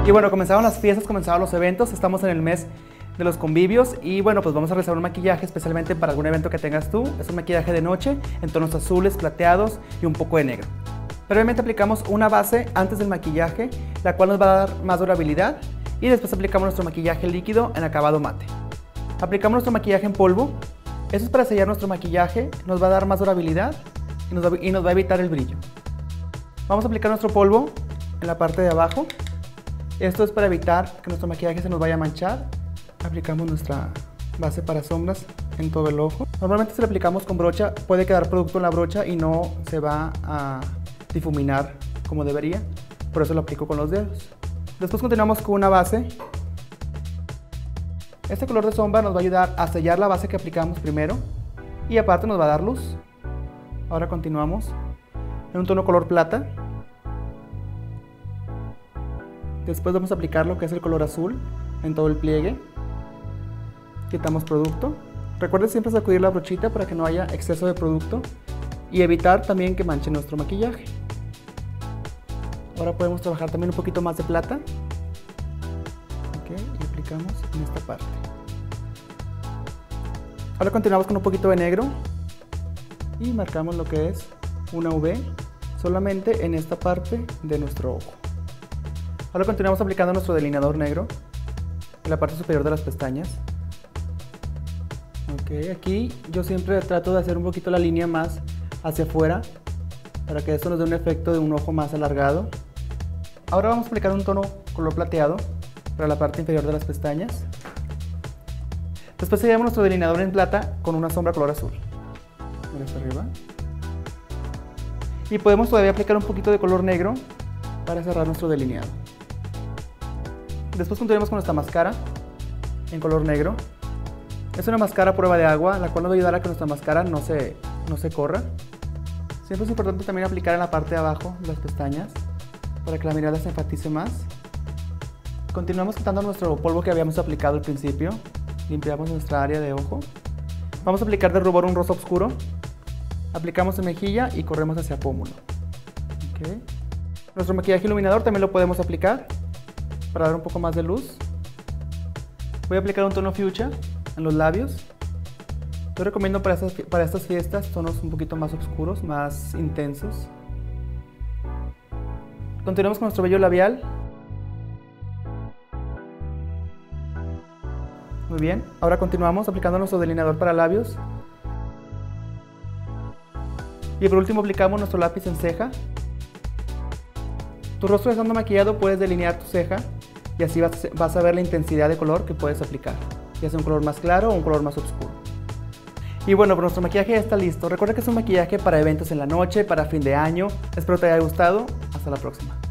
Y bueno, comenzaron las fiestas, comenzaron los eventos, estamos en el mes de los convivios y bueno, pues vamos a realizar un maquillaje especialmente para algún evento que tengas tú. Es un maquillaje de noche en tonos azules, plateados y un poco de negro. Previamente aplicamos una base antes del maquillaje, la cual nos va a dar más durabilidad, y después aplicamos nuestro maquillaje líquido en acabado mate. Aplicamos nuestro maquillaje en polvo. Eso es para sellar nuestro maquillaje, nos va a dar más durabilidad y nos va a evitar el brillo. Vamos a aplicar nuestro polvo en la parte de abajo. Esto es para evitar que nuestro maquillaje se nos vaya a manchar. Aplicamos nuestra base para sombras en todo el ojo. Normalmente si lo aplicamos con brocha puede quedar producto en la brocha y no se va a difuminar como debería. Por eso lo aplico con los dedos. Después continuamos con una base. Este color de sombra nos va a ayudar a sellar la base que aplicamos primero y aparte nos va a dar luz. Ahora continuamos en un tono color plata. Después vamos a aplicar lo que es el color azul en todo el pliegue. Quitamos producto. Recuerden siempre sacudir la brochita para que no haya exceso de producto y evitar también que manche nuestro maquillaje. Ahora podemos trabajar también un poquito más de plata. Y aplicamos en esta parte. Ahora continuamos con un poquito de negro y marcamos lo que es una V solamente en esta parte de nuestro ojo. Ahora continuamos aplicando nuestro delineador negro en la parte superior de las pestañas. Aquí yo siempre trato de hacer un poquito la línea más hacia afuera para que esto nos dé un efecto de un ojo más alargado. Ahora vamos a aplicar un tono color plateado para la parte inferior de las pestañas. Después sellamos nuestro delineador en plata con una sombra color azul. Mira hasta arriba. Y podemos todavía aplicar un poquito de color negro para cerrar nuestro delineado. Después continuamos con nuestra máscara en color negro. Es una máscara a prueba de agua, la cual nos va a ayudar a que nuestra máscara no se corra. Siempre es importante también aplicar en la parte de abajo de las pestañas para que la mirada se enfatice más. Continuamos quitando nuestro polvo que habíamos aplicado al principio. Limpiamos nuestra área de ojo. Vamos a aplicar de rubor un rosa oscuro. Aplicamos en mejilla y corremos hacia pómulo. Nuestro maquillaje iluminador también lo podemos aplicar para dar un poco más de luz. Voy a aplicar un tono fuchsia en los labios. Yo recomiendo para estas fiestas tonos un poquito más oscuros, más intensos. Continuamos con nuestro vello labial. Muy bien, ahora continuamos aplicando nuestro delineador para labios. Y por último aplicamos nuestro lápiz en ceja. Tu rostro estando maquillado puedes delinear tu ceja y así vas a ver la intensidad de color que puedes aplicar, ya sea un color más claro o un color más oscuro. Y bueno, pues nuestro maquillaje ya está listo. Recuerda que es un maquillaje para eventos en la noche, para fin de año. Espero te haya gustado. Hasta la próxima.